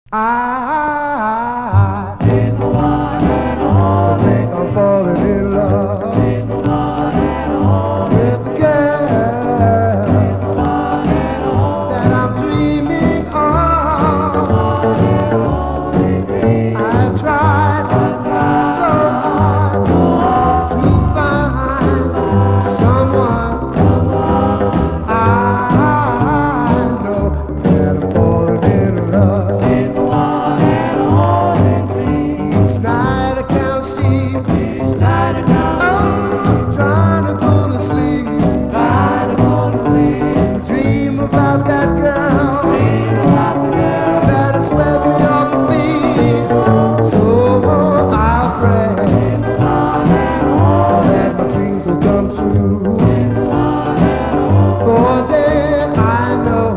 I think I'm falling in love with the girl that I'm dreaming of. I tried so hard to find someone. I know that I'm falling in love. Each night I count sheep. I'm trying to go to sleep. Dream about that girl that has swept me off my feet. So I'll pray that my dreams will come true. For then I know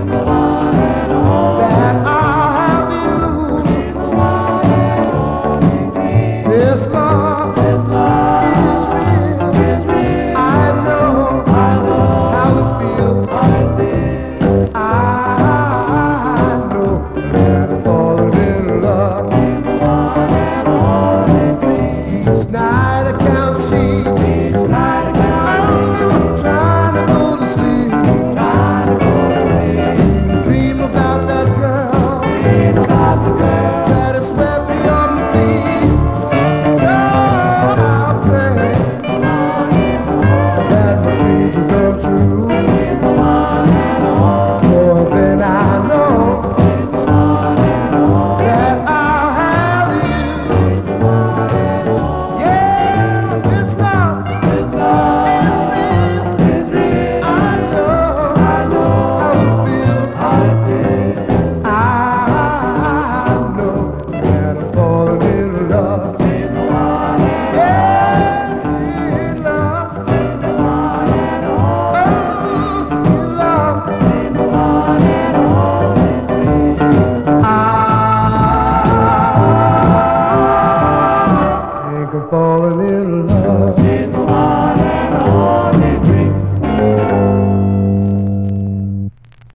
that I'll have you. This love is real. I know how it feels. I know that I'm falling in love. Each night I count sheep. I'm trying to go to sleep. Dream about that girl that has swept me off my feet. So I'll pray that my dreams will come true. For then I know that I'll have you. Yeah, this love is real. I know how it feels. I know that I'm falling in love. Yes, in love. Oh, in love. I think I'm falling in love.